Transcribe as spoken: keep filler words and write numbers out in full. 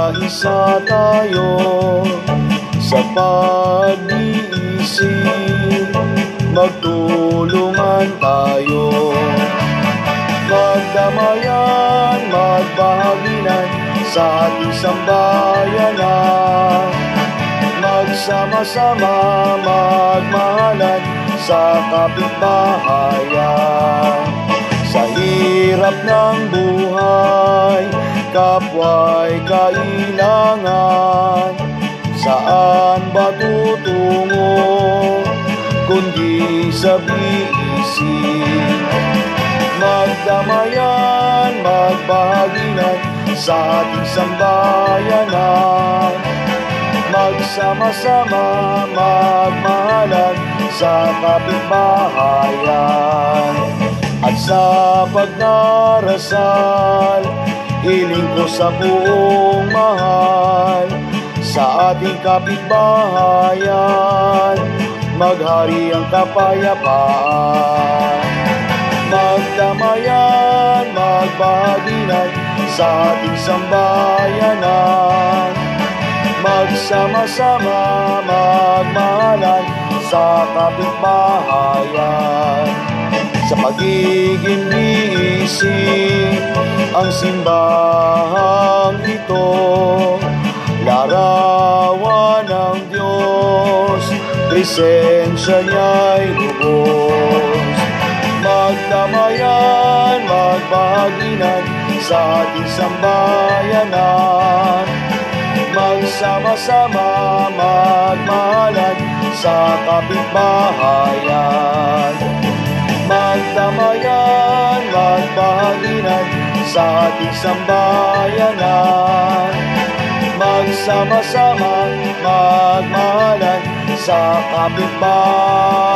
magkaisa tayo sa pag-iisip, magtulungan tayo. Magdamayan, magbahaginan sa ating sambayanan. Magsama-sama, magmahalan sa kapitbahayan. Sa hirap ng buhay, kapwa'y kailangan. Saan ba tutungo, kundi sa biisip? Magdamayan, magbahaginan sa ating sambayanan. Magsama-sama, magmahalan sa kapitbahayan. At sa pagdarasal, hiling ko sa buong mahal, sa ating kapitbahayan, maghari ang kapayapaan. Magdamayan, magbahaginan sa ating sambayanan. Magsama-sama, magmahalan sa kapitbahayan. Sa pagiging iisip, ang simbahang ito, larawan ng Diyos, presensya niya'y lubos. Magdamayan, magbahaginan sa ating sambayanan. Magsama-sama, magmahalan sa kapitbahayan. Magdamayan, magbahaginan sa ating sambayanan. Magsama-sama, magmahalan sa kapitbahayan.